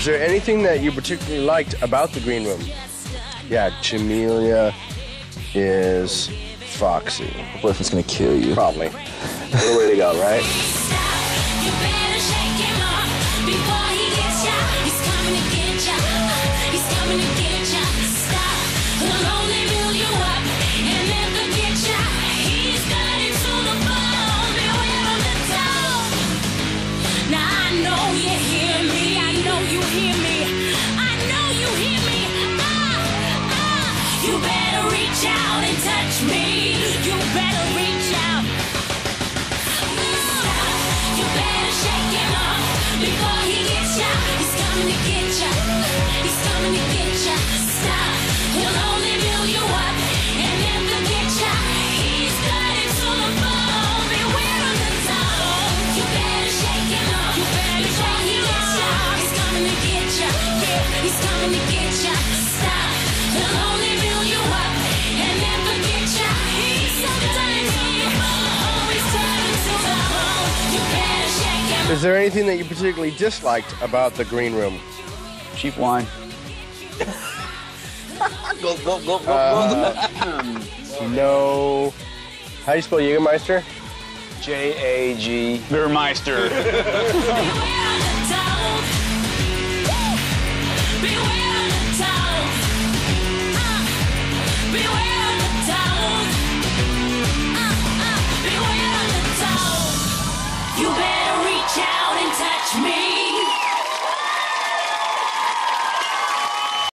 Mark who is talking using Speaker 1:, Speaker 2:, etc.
Speaker 1: Is there anything that you particularly liked about the green room? Yeah, Jamelia is foxy.
Speaker 2: Boyfriend's gonna kill you.
Speaker 1: Probably. What a way to go, right?
Speaker 3: You better reach out and touch me. You better reach out. You better shake him off before he gets ya. He's coming to get ya. He's coming to get ya. Stop. He'll only build you up and then forget ya. He's got it to the bone. Beware of the tone. You better shake him off. You better before he gets ya. He's coming to get ya. Yeah, he's coming to get ya. Stop. He'll only build you up and then forget ya. He's sometimes on the phone. Always turning to the bone. You better shake him.
Speaker 1: Is there anything that you particularly disliked about the green room?
Speaker 2: Cheap wine.
Speaker 4: Go.
Speaker 1: No. How do you spell Jägermeister?
Speaker 2: J-A-G.
Speaker 3: Beware of the dog. Beware